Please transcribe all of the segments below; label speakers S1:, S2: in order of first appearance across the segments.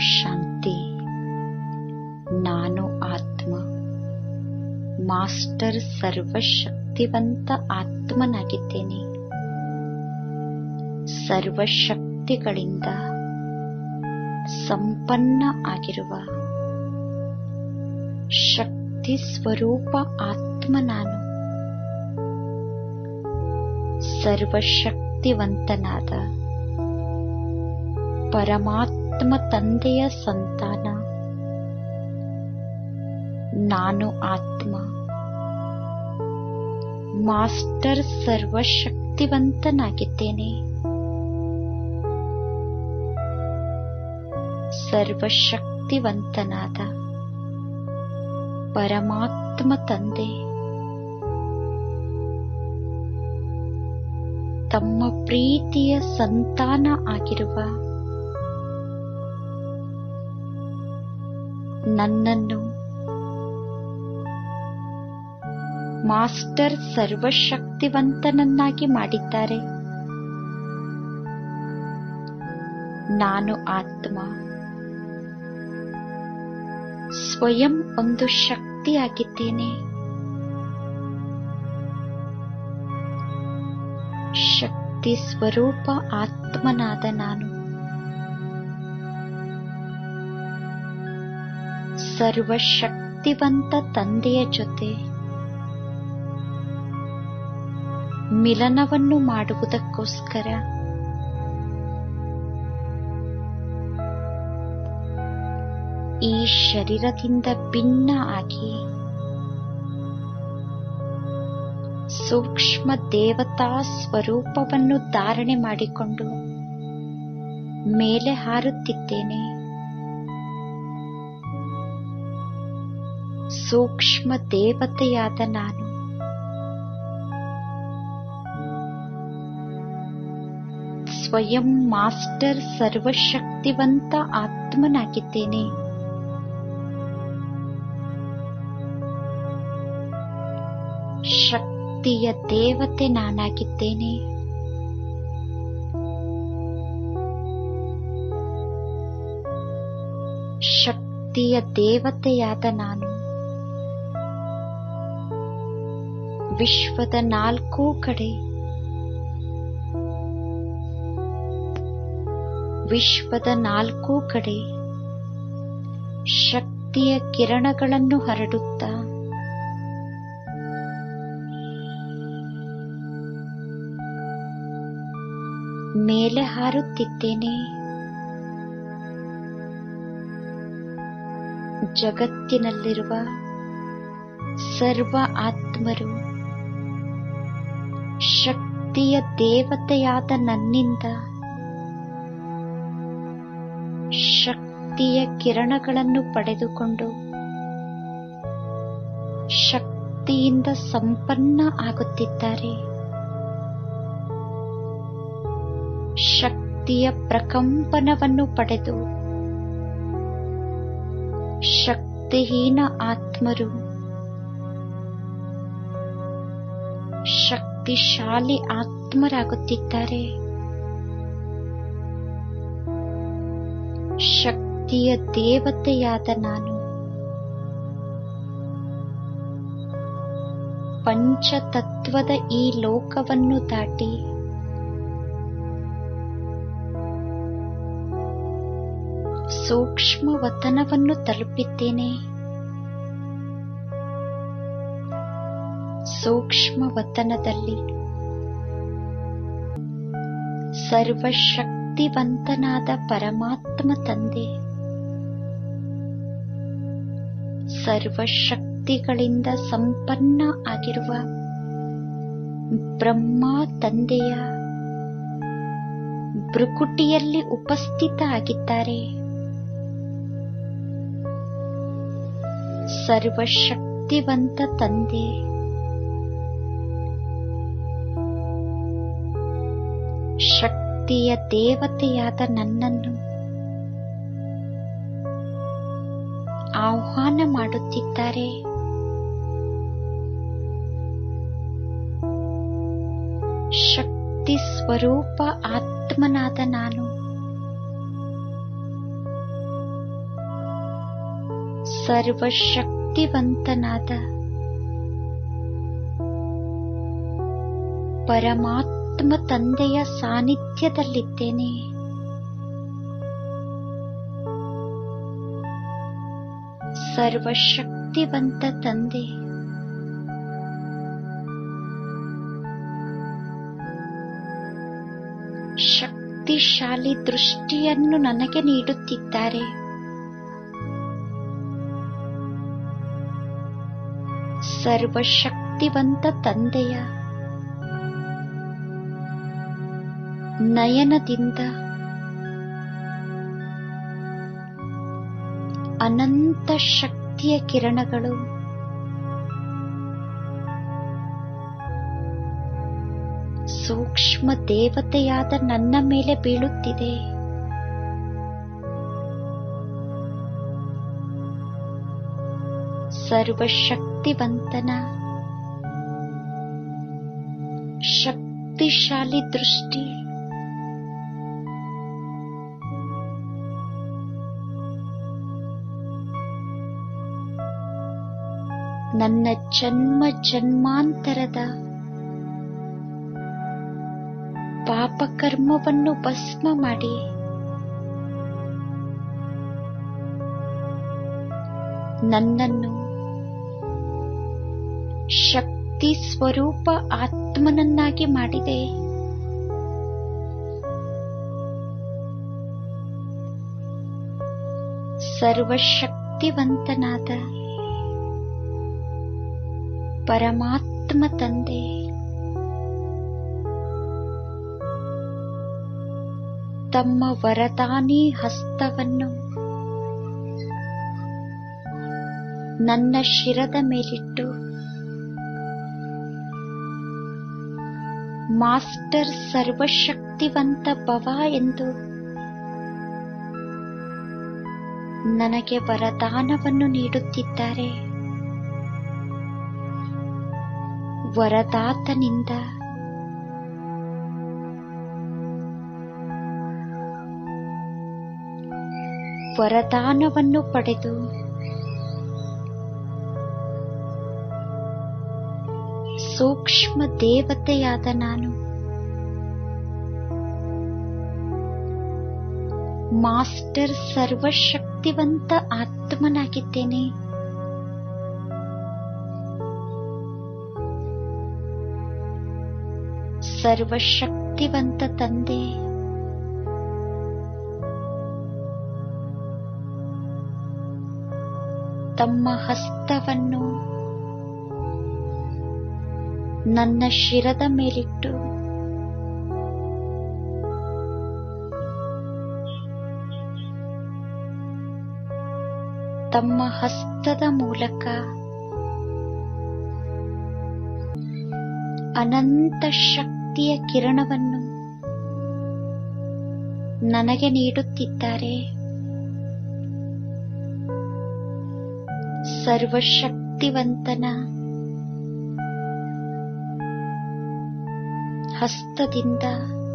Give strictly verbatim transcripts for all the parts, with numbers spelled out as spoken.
S1: ಶಾಂತಿ. ನಾನು ಆತ್ಮ, ಮಾಸ್ಟರ್ ಸರ್ವಶಕ್ತಿವಂತ ಆತ್ಮನಾಗಿದ್ದೇನೆ. ಸರ್ವಶಕ್ತಿಗಳಿಂದ ಸಂಪನ್ನ ಆಗಿರುವ ಶಕ್ತಿ ಸ್ವರೂಪ ಆತ್ಮ ನಾನು. ಸರ್ವಶಕ್ತಿವಂತನಾದ ಪರಮಾತ್ಮ ತಂದೆಯ ಸಂತಾನ ನಾನು ಆತ್ಮ. ಮಾಸ್ಟರ್ ಸರ್ವಶಕ್ತಿವಂತನಾಗಿದ್ದೇನೆ. ಸರ್ವಶಕ್ತಿವಂತನಾದ ಪರಮಾತ್ಮ ತಂದೆ ತಮ್ಮ ಪ್ರೀತಿಯ ಸಂತಾನ ಆಗಿರುವ ನನ್ನನ್ನು ಮಾಸ್ಟರ್ ಸರ್ವಶಕ್ತಿವಂತನನ್ನಾಗಿ ಮಾಡಿದ್ದಾರೆ. ನಾನು ಆತ್ಮ ಸ್ವಯಂ ಒಂದು ಶಕ್ತಿಯಾಗಿದ್ದೇನೆ. ಶಕ್ತಿ ಸ್ವರೂಪ ಆತ್ಮನಾದ ನಾನು ಸರ್ವಶಕ್ತಿವಂತ ತಂದೆಯ ಜೊತೆ ಮಿಲನವನ್ನು ಮಾಡುವುದಕ್ಕೋಸ್ಕರ ಈ ಶರೀರದಿಂದ ಭಿನ್ನ ಆಗಿ ಸೂಕ್ಷ್ಮ ದೇವತಾ ಸ್ವರೂಪವನ್ನು ಧಾರಣೆ ಮಾಡಿಕೊಂಡು ಮೇಲೆ ಹಾರುತ್ತಿದ್ದೇನೆ. ಸೂಕ್ಷ್ಮ ದೇವತೆಯಾದ ನಾನು ಸ್ವಯಂ ಮಾಸ್ಟರ್ ಸರ್ವಶಕ್ತಿವಂತ ಆತ್ಮನಾಗಿದ್ದೇನೆ. ಶಕ್ತಿಯ ದೇವತೆ ನಾನಾಗಿದ್ದೇನೆ. ಶಕ್ತಿಯ ದೇವತೆಯಾದ ನಾನು ವಿಶ್ವದ ನಾಲ್ಕೂ ಕಡೆ ವಿಶ್ವದ ನಾಲ್ಕೂ ಕಡೆ ಶಕ್ತಿಯ ಕಿರಣಗಳನ್ನು ಹರಡುತ್ತಾ ಮೇಲೆ ಹಾರುತ್ತಿದ್ದೇನೆ. ಜಗತ್ತಿನಲ್ಲಿರುವ ಸರ್ವ ಆತ್ಮರು ಶಕ್ತಿಯ ದೇವತೆಯಾದ ನನ್ನಿಂದ ಶಕ್ತಿಯ ಕಿರಣಗಳನ್ನು ಪಡೆದುಕೊಂಡು ಶಕ್ತಿಯಿಂದ ಸಂಪನ್ನ ಆಗುತ್ತಿದ್ದಾರೆ. ಶಕ್ತಿಯ ಪ್ರಕಂಪನವನ್ನು ಪಡೆದು ಶಕ್ತಿಹೀನ ಆತ್ಮರು ಶಕ್ತಿಶಾಲಿ ಆತ್ಮರಾಗುತ್ತಿದ್ದಾರೆ. ಶಕ್ತಿಯ ದೇವತೆಯಾದ ನಾನು ಪಂಚತತ್ವದ ಈ ಲೋಕವನ್ನು ದಾಟಿ ಸೂಕ್ಷ್ಮ ವತನವನ್ನು ತಲುಪಿದ್ದೇನೆ. ಸೂಕ್ಷ್ಮ ವತನದಲ್ಲಿ ಸರ್ವಶಕ್ತಿವಂತನಾದ ಪರಮಾತ್ಮ ತಂದೆ ಸರ್ವಶಕ್ತಿಗಳಿಂದ ಸಂಪನ್ನ ಆಗಿರುವ ಬ್ರಹ್ಮ ತಂದೆಯ ಭ್ರುಕುಟಿಯಲ್ಲಿ ಉಪಸ್ಥಿತ ಆಗಿದ್ದಾರೆ. ಸರ್ವಶಕ್ತಿವಂತ ತಂದೆ ಶಕ್ತಿಯ ದೇವತೆಯಾದ ನನ್ನನ್ನು ಆಹ್ವಾನ ಮಾಡುತ್ತಿದ್ದಾರೆ. ಶಕ್ತಿ ಸ್ವರೂಪ ಆತ್ಮನಾದ ನಾನು ಸರ್ವಶಕ್ತಿವಂತನಾದ ಪರಮಾತ್ಮ ತಂದೆಯ ಸಾನ್ನಿಧ್ಯದಲ್ಲಿದ್ದೇನೆ. ಸರ್ವಶಕ್ತಿವಂತ ತಂದೆ, ಶಕ್ತಿಶಾಲಿ ದೃಷ್ಟಿಯನ್ನು ನನಗೆ ನೀಡುತ್ತಿದ್ದಾರೆ. ಸರ್ವಶಕ್ತಿವಂತ ತಂದೆಯ ನಯನದಿಂದ ಅನಂತ ಶಕ್ತಿಯ ಕಿರಣಗಳು ಸೂಕ್ಷ್ಮ ದೇವತೆಯಾದ ನನ್ನ ಮೇಲೆ ಬೀಳುತ್ತಿದೆ. ಸರ್ವಶಕ್ತಿವಂತನ ಶಕ್ತಿಶಾಲಿ ದೃಷ್ಟಿ ನನ್ನ ಜನ್ಮ ಜನ್ಮಾಂತರದ ಪಾಪಕರ್ಮವನ್ನು ಭಸ್ಮ ಮಾಡಿ ನನ್ನನ್ನು ಶಕ್ತಿ ಸ್ವರೂಪ ಆತ್ಮನನ್ನಾಗಿ ಮಾಡಿದೆ. ಸರ್ವಶಕ್ತಿವಂತನಾದ ಪರಮಾತ್ಮ ತಂದೆ ತಮ್ಮ ವರದಾನಿ ಹಸ್ತವನ್ನು ನನ್ನ ಶಿರದ ಮೇಲಿಟ್ಟು ಮಾಸ್ಟರ್ ಸರ್ವಶಕ್ತಿವಂತ ಭವ ಎಂದು ನನಗೆ ವರದಾನವನ್ನು ನೀಡುತ್ತಿದ್ದಾರೆ. ವರದಾತನಿಂದ ವರದಾನವನ್ನು ಪಡೆದು ಸೂಕ್ಷ್ಮ ದೇವತೆಯಾದ ನಾನು ಮಾಸ್ಟರ್ ಸರ್ವಶಕ್ತಿವಂತ ಆತ್ಮನಾಗಿದ್ದೇನೆ. ಸರ್ವಶಕ್ತಿವಂತ ತಂದೆ ತಮ್ಮ ಹಸ್ತವನ್ನು ನನ್ನ ಶಿರದ ಮೇಲಿಟ್ಟು ತಮ್ಮ ಹಸ್ತದ ಮೂಲಕ ಅನಂತ ಶಕ್ತಿಯ ಕಿರಣವನ್ನು ನನಗೆ ನೀಡುತ್ತಿದ್ದಾರೆ. ಸರ್ವಶಕ್ತಿವಂತನ ಹಸ್ತದಿಂದ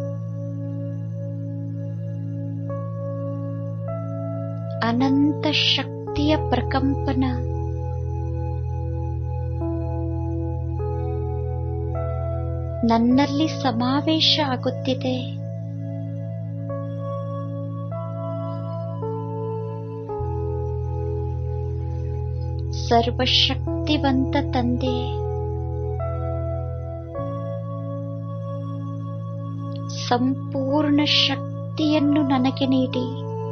S1: ಅನಂತ ಶಕ್ತಿಯ ಪ್ರಕಂಪನ ನನ್ನಲ್ಲಿ ಸಮಾವೇಶ ಆಗುತ್ತಿದೆ. ಸರ್ವಶಕ್ತಿವಂತ ತಂದೆ ಸಂಪೂರ್ಣ ಶಕ್ತಿಯನ್ನು ನನಗೆ ನೀಡಿ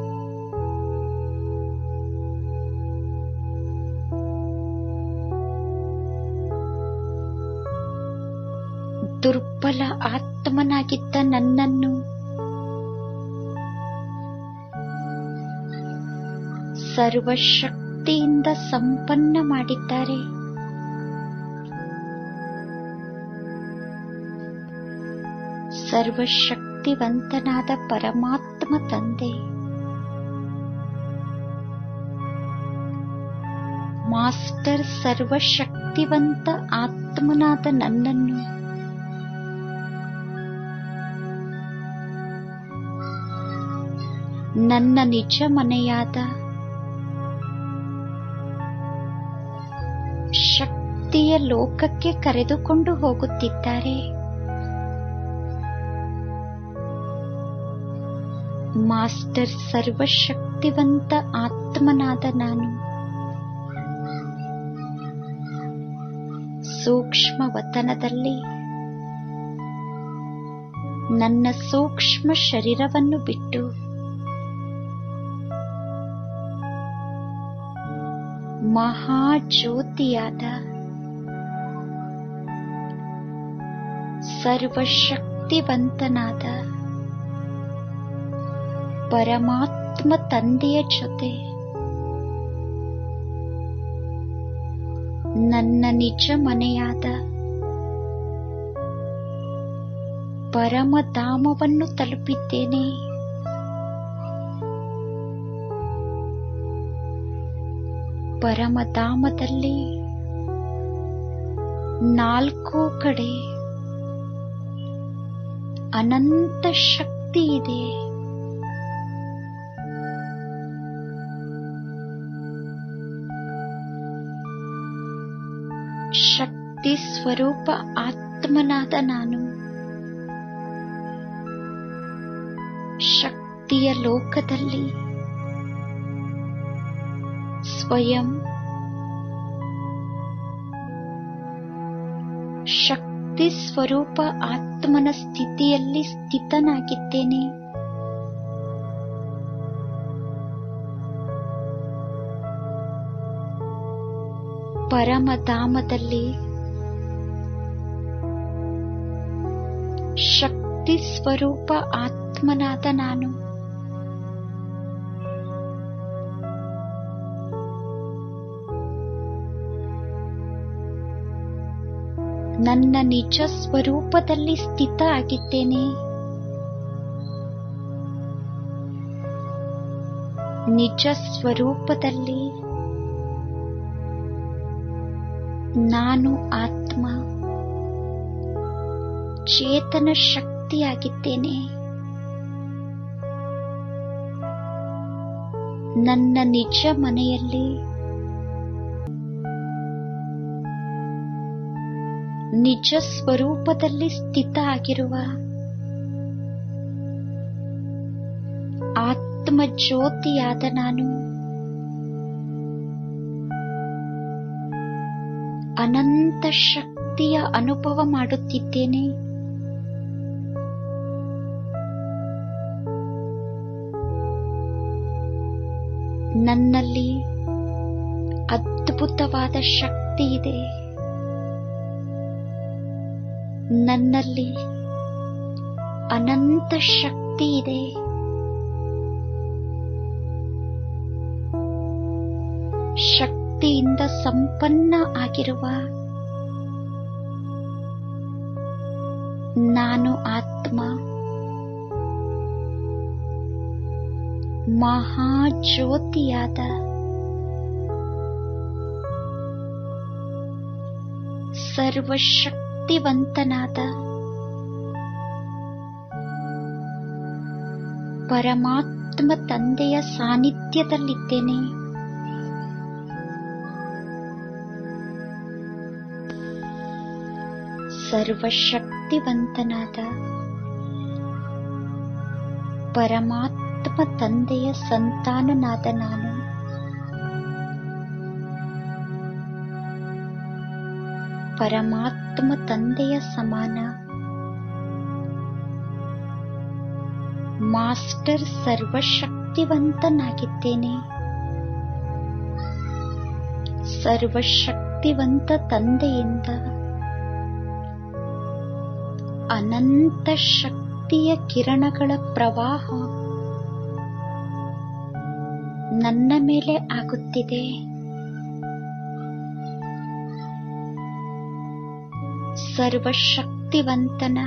S1: ದುರ್ಬಲ ಆತ್ಮನಾಗಿದ್ದ ನನ್ನನ್ನು ಸರ್ವಶಕ್ತಿಯಿಂದ ಸಂಪನ್ನ ಮಾಡಿದ್ದಾರೆ. ಸರ್ವಶಕ್ತಿವಂತನಾದ ಪರಮಾತ್ಮ ತಂದೆ ಮಾಸ್ಟರ್ ಸರ್ವಶಕ್ತಿವಂತ ಆತ್ಮನಾದ ನನ್ನನ್ನು ನನ್ನ ನಿಜ ಮನೆಯಾದ ಶಕ್ತಿಯ ಲೋಕಕ್ಕೆ ಕರೆದುಕೊಂಡು ಹೋಗುತ್ತಿದ್ದಾರೆ. ಮಾಸ್ಟರ್ ಸರ್ವಶಕ್ತಿವಂತ ಆತ್ಮನಾದ ನಾನು ಸೂಕ್ಷ್ಮ ವತನದಲ್ಲಿ ನನ್ನ ಸೂಕ್ಷ್ಮ ಶರೀರವನ್ನು ಬಿಟ್ಟು ಮಹಾಜ್ಯೋತಿಯಾದ ಸರ್ವಶಕ್ತಿವಂತನಾದ ಪರಮಾತ್ಮ ತಂದೆಯ ಜೊತೆ ನನ್ನ ನಿಜ ಮನೆಯಾದ ಪರಮಧಾಮವನ್ನು ತಲುಪಿದ್ದೇನೆ. ಪರಮಧಾಮದಲ್ಲಿ ನಾಲ್ಕು ಕಡೆ ಅನಂತ ಶಕ್ತಿ ಇದೆ. ಶಕ್ತಿ ಸ್ವರೂಪ ಆತ್ಮನಾದ ನಾನು ಶಕ್ತಿಯ ಲೋಕದಲ್ಲಿ ಸ್ವಯಂ ಶಕ್ತಿ ಸ್ವರೂಪ ಆತ್ಮನ ಸ್ಥಿತಿಯಲ್ಲಿ ಸ್ಥಿತನಾಗಿದ್ದೇನೆ. ಪರಮಧಾಮದಲ್ಲಿ ಶಕ್ತಿ ಸ್ವರೂಪ ಆತ್ಮನಾದ ನಾನು ನನ್ನ ನಿಜ ಸ್ವರೂಪದಲ್ಲಿ ಸ್ಥಿತ ಆಗಿದ್ದೇನೆ. ನಿಜ ಸ್ವರೂಪದಲ್ಲಿ ನಾನು ಆತ್ಮ ಚೇತನ ಶಕ್ತಿಯಾಗಿದ್ದೇನೆ. ನನ್ನ ನಿಜ ಮನೆಯಲ್ಲಿ ನಿಜ ಸ್ವರೂಪದಲ್ಲಿ ಸ್ಥಿತ ಆಗಿರುವ ಆತ್ಮ ಜ್ಯೋತಿಯಾದ ನಾನು ಅನಂತ ಶಕ್ತಿಯ ಅನುಭವ ಮಾಡುತ್ತಿದ್ದೇನೆ. ನನ್ನಲ್ಲಿ ಅದ್ಭುತವಾದ ಶಕ್ತಿ ಇದೆ. ನನ್ನಲ್ಲಿ ಅನಂತ ಶಕ್ತಿ ಇದೆ. ಶಕ್ತಿಯಿಂದ ಸಂಪನ್ನ ಆಗಿರುವ ನಾನು ಆತ್ಮ ಮಹಾಜ್ಯೋತಿಯಾದ ಸರ್ವಶಕ್ತಿವಂತನಾದ ಪರಮಾತ್ಮ ತಂದೆಯ ಸಾನ್ನಿಧ್ಯದಲ್ಲಿದ್ದೇನೆ. ಸರ್ವಶಕ್ತಿವಂತನಾದ ಪರಮಾತ್ಮ ತಂದೆಯ ಸಂತಾನನಾದ ನಾನು ಪರಮಾತ್ಮ ತಂದೆಯ ಸಮಾನ ಮಾಸ್ಟರ್ ಸರ್ವಶಕ್ತಿವಂತನಾಗಿದ್ದೇನೆ. ಸರ್ವಶಕ್ತಿವಂತ ತಂದೆಯಿಂದ ಅನಂತ ಶಕ್ತಿಯ ಕಿರಣಗಳ ಪ್ರವಾಹ ನನ್ನ ಮೇಲೆ ಆಗುತ್ತಿದೆ. ಸರ್ವಶಕ್ತಿವಂತನ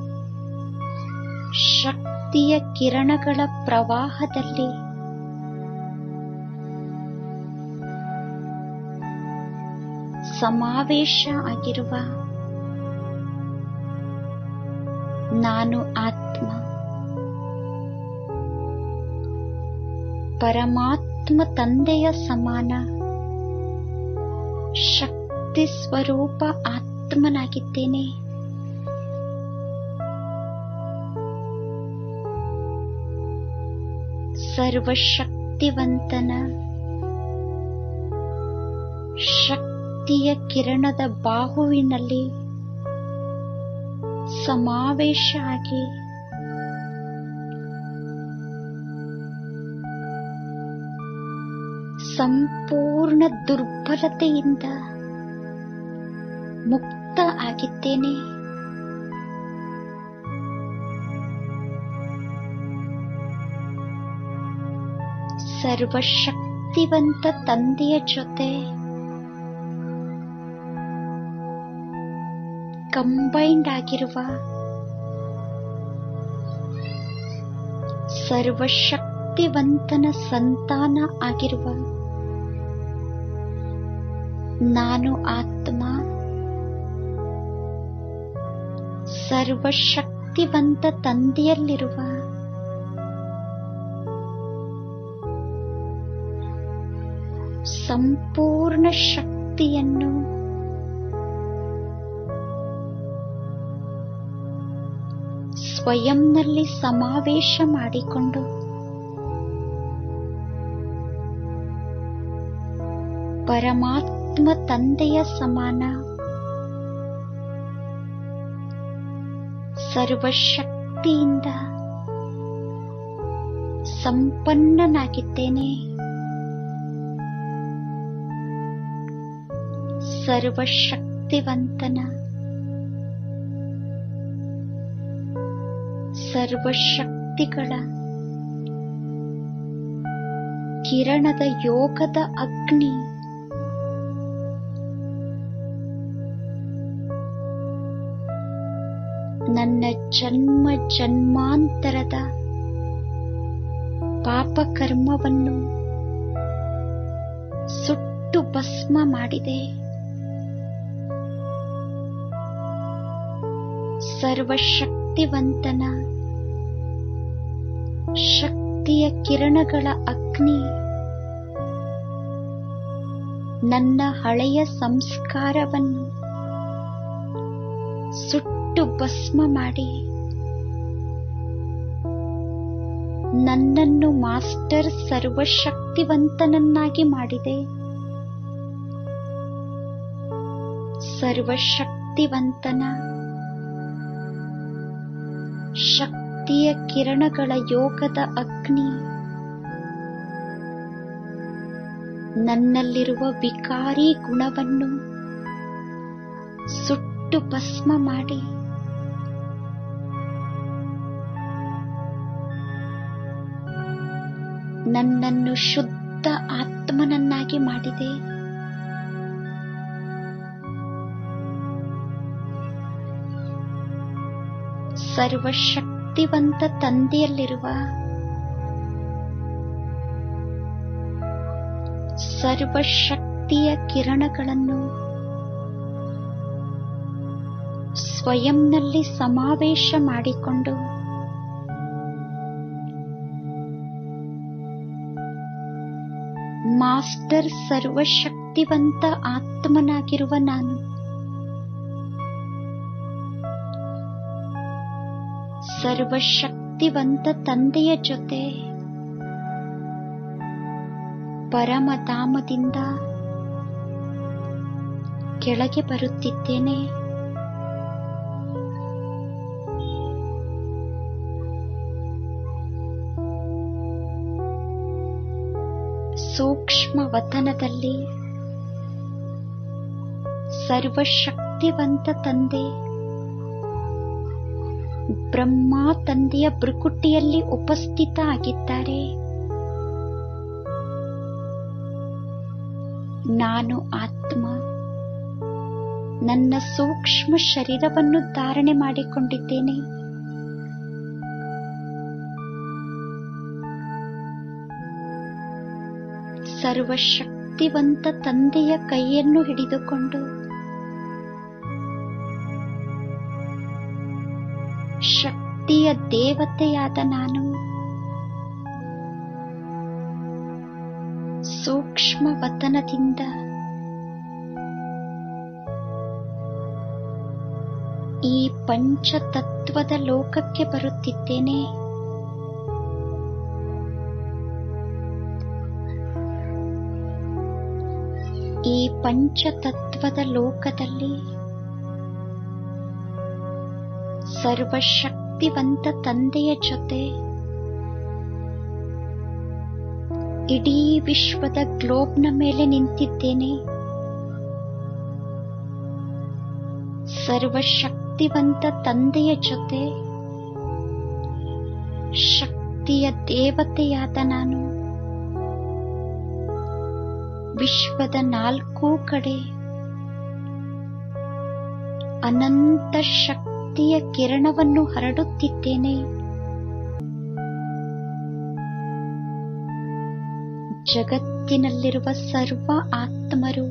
S1: ಶಕ್ತಿಯ ಕಿರಣಗಳ ಪ್ರವಾಹದಲ್ಲಿ ಸಮಾವೇಶ ಆಗಿರುವ ನಾನು ಆತ್ಮ ಪರಮಾತ್ಮ ತಂದೆಯ ಸಮಾನ ಶಕ್ತಿ ಶಕ್ತಿ ಸ್ವರೂಪ ಆತ್ಮನಾಗಿದ್ದೇನೆ. ಸರ್ವಶಕ್ತಿವಂತನ ಶಕ್ತಿಯ ಕಿರಣದ ಬಾಹುವಿನಲ್ಲಿ ಸಮಾವೇಶ ಆಗಿ ಸಂಪೂರ್ಣ ದುರ್ಬಲತೆಯಿಂದ ಮುಕ್ತ ಆಗಿದ್ದೇನೆ. ಸರ್ವಶಕ್ತಿವಂತ ತಂದೆಯ ಜೊತೆ ಕಂಬೈನ್ಡ್ ಆಗಿರುವ ಸರ್ವಶಕ್ತಿವಂತನ ಸಂತಾನ ಆಗಿರುವ ನಾನು ಆತ್ಮ ಸರ್ವಶಕ್ತಿವಂತ ತಂದೆಯಲ್ಲಿರುವ ಸಂಪೂರ್ಣ ಶಕ್ತಿಯನ್ನು ಸ್ವಯಂನಲ್ಲಿ ಸಮಾವೇಶ ಮಾಡಿಕೊಂಡು ಪರಮಾತ್ಮ ತಂದೆಯ ಸಮಾನ ಸರ್ವಶಕ್ತಿಯಿಂದ ಸಂಪನ್ನನಾಗಿದ್ದೇನೆ. ಸರ್ವಶಕ್ತಿವಂತನ ಸರ್ವಶಕ್ತಿಗಳ ಕಿರಣದ ಯೋಗದ ಅಗ್ನಿ ನನ್ನ ಜನ್ಮ ಜನ್ಮಾಂತರದ ಪಾಪಕರ್ಮವನ್ನು ಸುಟ್ಟು ಭಸ್ಮ ಮಾಡಿದೆ. ಸರ್ವಶಕ್ತಿವಂತನ ಶಕ್ತಿಯ ಕಿರಣಗಳ ಅಗ್ನಿ ನನ್ನ ಹಳೆಯ ಸಂಸ್ಕಾರವನ್ನು ಸುಟ್ಟು ಭಸ್ಮ ಮಾಡಿ ನನ್ನನ್ನು ಮಾಸ್ಟರ್ ಸರ್ವಶಕ್ತಿವಂತನನ್ನಾಗಿ ಮಾಡಿದೆ. ಸರ್ವಶಕ್ತಿವಂತನ ಶಕ್ತಿಯ ಕಿರಣಗಳ ಯೋಗದ ಅಗ್ನಿ ನನ್ನಲ್ಲಿರುವ ವಿಕಾರಿ ಗುಣವನ್ನು ಸುಟ್ಟು ಭಸ್ಮ ಮಾಡಿ ನನ್ನನ್ನು ಶುದ್ಧ ಆತ್ಮನನ್ನಾಗಿ ಮಾಡಿದೆ. ಸರ್ವಶಕ್ತಿವಂತ ತಂದೆಯಲ್ಲಿರುವ ಸರ್ವಶಕ್ತಿಯ ಕಿರಣಗಳನ್ನು ಸ್ವಯಂನಲ್ಲಿ ಸಮಾವೇಶ ಮಾಡಿಕೊಂಡು ಮಾಸ್ಟರ್ ಸರ್ವಶಕ್ತಿವಂತ ಆತ್ಮನಾಗಿರುವ ನಾನು ಸರ್ವಶಕ್ತಿವಂತ ತಂದೆಯ ಜೊತೆ ಪರಮಧಾಮದಿಂದ ಕೆಳಗೆ ಬರುತ್ತಿದ್ದೇನೆ. ಸೂಕ್ಷ್ಮ ವತನದಲ್ಲಿ ಸರ್ವಶಕ್ತಿವಂತ ತಂದೆ ಬ್ರಹ್ಮ ತಂದೆಯ ಭ್ರುಕುಟಿಯಲ್ಲಿ ಉಪಸ್ಥಿತ ಆಗಿದ್ದಾರೆ. ನಾನು ಆತ್ಮ ನನ್ನ ಸೂಕ್ಷ್ಮ ಶರೀರವನ್ನು ಧಾರಣೆ ಮಾಡಿಕೊಂಡಿದ್ದೇನೆ. ಸರ್ವಶಕ್ತಿವಂತ ತಂದೆಯ ಕೈಯನ್ನು ಹಿಡಿದುಕೊಂಡು ಶಕ್ತಿಯ ದೇವತೆಯಾದ ನಾನು ಸೂಕ್ಷ್ಮ ವತನದಿಂದ ಪಂಚತತ್ವದ ಲೋಕಕ್ಕೆ ಬರುತ್ತಿದ್ದೇನೆ. ಈ ಪಂಚತತ್ವದ ಲೋಕದಲ್ಲಿ ಸರ್ವಶಕ್ತಿವಂತ ತಂದೆಯ ಜೊತೆ ಇಡೀ ವಿಶ್ವದ ಗ್ಲೋಬ್ನ ಮೇಲೆ ನಿಂತಿದ್ದೇನೆ. ಸರ್ವಶಕ್ತಿವಂತ ತಂದೆಯ ಜೊತೆ ಶಕ್ತಿಯ ದೇವತೆಯಾದ ನಾನು ವಿಶ್ವದ ನಾಲ್ಕೂ ಕಡೆ ಅನಂತ ಶಕ್ತಿಯ ಕಿರಣವನ್ನು ಹರಡುತ್ತಿದ್ದೇನೆ. ಜಗತ್ತಿನಲ್ಲಿರುವ ಸರ್ವ ಆತ್ಮರು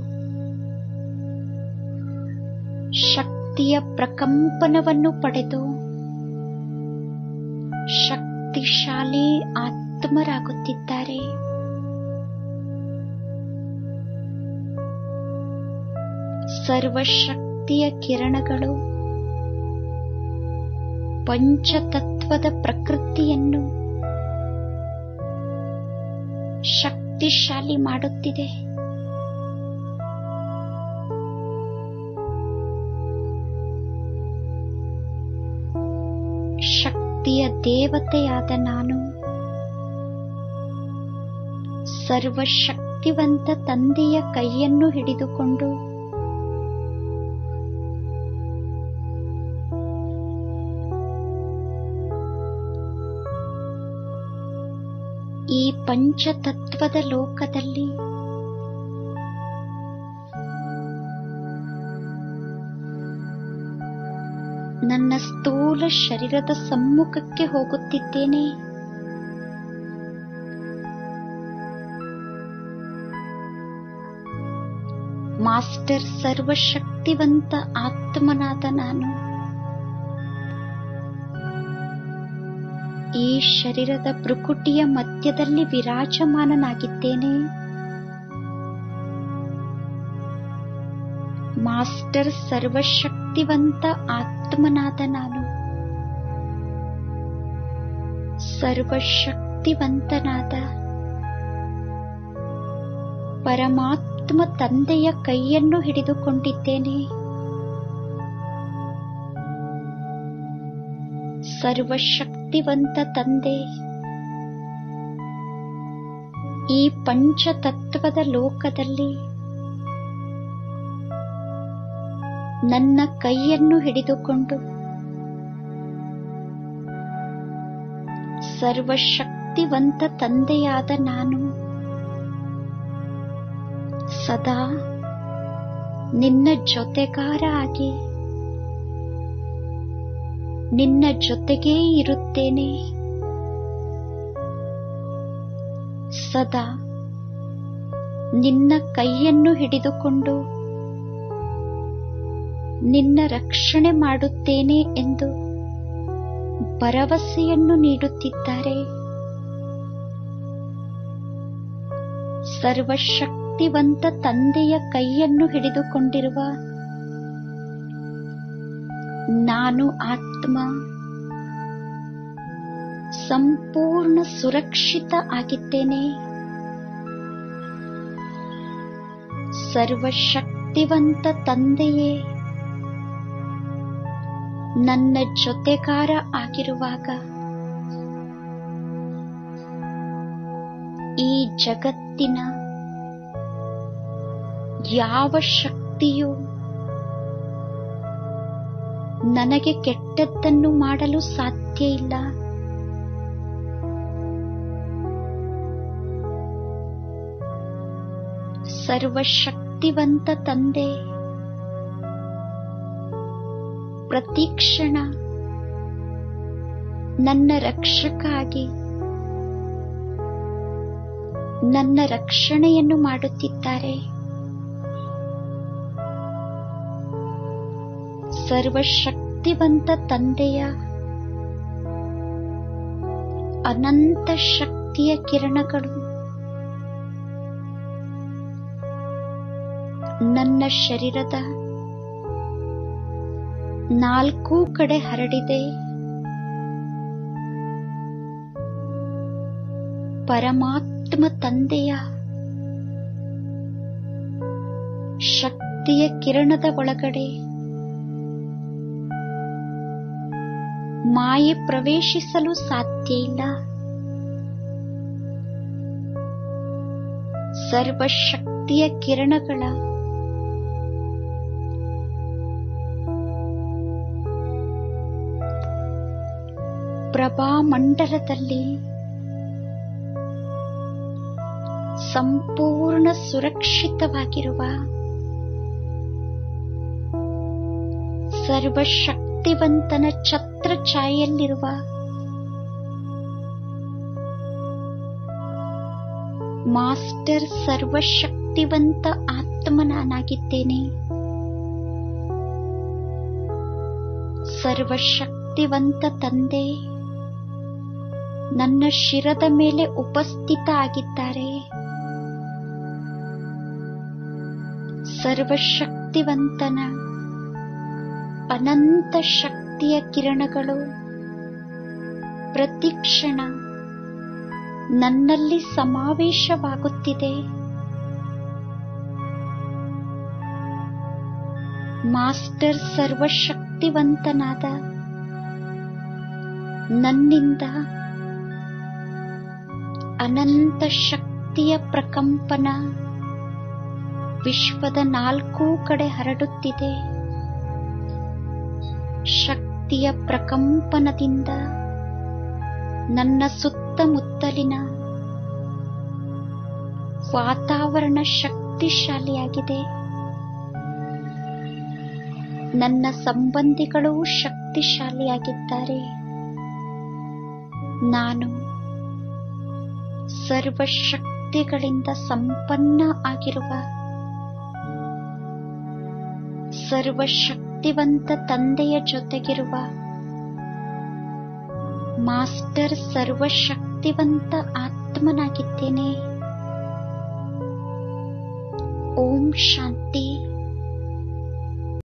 S1: ಶಕ್ತಿಯ ಪ್ರಕಂಪನವನ್ನು ಪಡೆದು ಶಕ್ತಿಶಾಲಿ ಆತ್ಮರಾಗುತ್ತಿದ್ದಾರೆ. ಸರ್ವಶಕ್ತಿಯ ಕಿರಣಗಳು ಪಂಚತತ್ವದ ಪ್ರಕೃತಿಯನ್ನು ಶಕ್ತಿಶಾಲಿ ಮಾಡುತ್ತಿದೆ. ಶಕ್ತಿಯ ದೇವತೆಯಾದ ನಾನು ಸರ್ವಶಕ್ತಿವಂತ ತಂದೆಯ ಕೈಯನ್ನು ಹಿಡಿದುಕೊಂಡು ಈ ಪಂಚತತ್ವದ ಲೋಕದಲ್ಲಿ ನನ್ನ ಸ್ಥೂಲ ಶರೀರದ ಸಮ್ಮುಖಕ್ಕೆ ಹೋಗುತ್ತಿದ್ದೇನೆ. ಮಾಸ್ಟರ್ ಸರ್ವಶಕ್ತಿವಂತ ಆತ್ಮನಾದ ನಾನು ಈ ಶರೀರದ ಭ್ರುಕುಟಿಯ ಮಧ್ಯದಲ್ಲಿ ವಿರಾಜಮಾನನಾಗಿದ್ದೇನೆ. ಮಾಸ್ಟರ್ ಸರ್ವಶಕ್ತಿವಂತ ಆತ್ಮನಾದ ನಾನು ಸರ್ವಶಕ್ತಿವಂತನಾದ ಪರಮಾತ್ಮ ತಂದೆಯ ಕೈಯನ್ನು ಹಿಡಿದುಕೊಂಡಿದ್ದೇನೆ. ಸರ್ವಶಕ್ತಿವಂತ ತಂದೆ ಈ ಪಂಚತತ್ವದ ಲೋಕದಲ್ಲಿ ನನ್ನ ಕೈಯನ್ನು ಹಿಡಿದುಕೊಂಡು ಸರ್ವಶಕ್ತಿವಂತ ತಂದೆಯಾದ ನಾನು ಸದಾ ನಿನ್ನ ಜೊತೆಗಾರ ಆಗಿ ನಿನ್ನ ಜೊತೆಗೇ ಇರುತ್ತೇನೆ. ಸದಾ ನಿನ್ನ ಕೈಯನ್ನು ಹಿಡಿದುಕೊಂಡು ನಿನ್ನ ರಕ್ಷಣೆ ಮಾಡುತ್ತೇನೆ ಎಂದು ಭರವಸೆಯನ್ನು ನೀಡುತ್ತಿದ್ದಾರೆ. ಸರ್ವಶಕ್ತಿವಂತ ತಂದೆಯ ಕೈಯನ್ನು ಹಿಡಿದುಕೊಂಡಿರುವ ನಾನು ಆತ್ಮ ಸಂಪೂರ್ಣ ಸುರಕ್ಷಿತ ಆಗಿದ್ದೇನೆ. ಸರ್ವಶಕ್ತಿವಂತ ತಂದೆಯೇ ನನ್ನ ಜೊತೆಗಾರ ಆಗಿರುವಾಗ ಈ ಜಗತ್ತಿನ ಯಾವ ಶಕ್ತಿಯೂ ನನಗೆ ಕೆಟ್ಟದ್ದನ್ನು ಮಾಡಲು ಸಾಧ್ಯ ಇಲ್ಲ. ಸರ್ವಶಕ್ತಿವಂತ ತಂದೆ ಪ್ರತಿಕ್ಷಣ ನನ್ನ ರಕ್ಷಕ ಆಗಿ ನನ್ನ ರಕ್ಷಣೆಯನ್ನು ಮಾಡುತ್ತಿದ್ದಾರೆ. ಸರ್ವಶಕ್ತಿವಂತ ತಂದೆಯ ಅನಂತ ಶಕ್ತಿಯ ಕಿರಣಗಳು ನನ್ನ ಶರೀರದ ನಾಲ್ಕೂ ಕಡೆ ಹರಡಿದೆ. ಪರಮಾತ್ಮ ತಂದೆಯ ಶಕ್ತಿಯ ಕಿರಣದ ಒಳಗಡೆ ಮಾಯೆ ಪ್ರವೇಶಿಸಲು ಸಾಧ್ಯ ಇಲ್ಲ. ಸರ್ವಶಕ್ತಿಯ ಕಿರಣಗಳ ಪ್ರಭಾಮಂಡಲದಲ್ಲಿ ಸಂಪೂರ್ಣ ಸುರಕ್ಷಿತವಾಗಿರುವ ಸರ್ವಶಕ್ತಿವಂತನ ಛತ್ರ ಛಾಯೆಯಲ್ಲಿರುವ ಮಾಸ್ಟರ್ ಸರ್ವಶಕ್ತಿವಂತ ಆತ್ಮ ನಾನಾಗಿದ್ದೇನೆ. ಸರ್ವಶಕ್ತಿವಂತ ತಂದೆ ನನ್ನ ಶಿರದ ಮೇಲೆ ಉಪಸ್ಥಿತ ಆಗಿದ್ದಾರೆ. ಸರ್ವಶಕ್ತಿವಂತನ ಅನಂತ ಶಕ್ತಿಯ ಕಿರಣಗಳು ಪ್ರತಿಕ್ಷಣ ನನ್ನಲ್ಲಿ ಸಮಾವೇಶವಾಗುತ್ತಿದೆ. ಮಾಸ್ಟರ್ ಸರ್ವಶಕ್ತಿವಂತನಾದ ನನ್ನಿಂದ ಅನಂತ ಶಕ್ತಿಯ ಪ್ರಕಂಪನ ವಿಶ್ವದ ನಾಲ್ಕೂ ಕಡೆ ಹರಡುತ್ತಿದೆ. ಶಕ್ತಿಯ ಪ್ರಕಂಪನದಿಂದ ನನ್ನ ಸುತ್ತಮುತ್ತಲಿನ ವಾತಾವರಣ ಶಕ್ತಿಶಾಲಿಯಾಗಿದೆ. ನನ್ನ ಸಂಬಂಧಿಗಳು ಶಕ್ತಿಶಾಲಿಯಾಗಿದ್ದಾರೆ. ನಾನು ಸರ್ವಶಕ್ತಿಗಳಿಂದ ಸಂಪನ್ನ ಆಗಿರುವ ಸರ್ವಶಕ್ತಿವಂತ ತಂದೆಯ ಜೊತೆಗಿರುವ ಮಾಸ್ಟರ್ ಸರ್ವಶಕ್ತಿವಂತ ಆತ್ಮನಾಗಿದ್ದೇನೆ. ಓಂ ಶಾಂತಿ.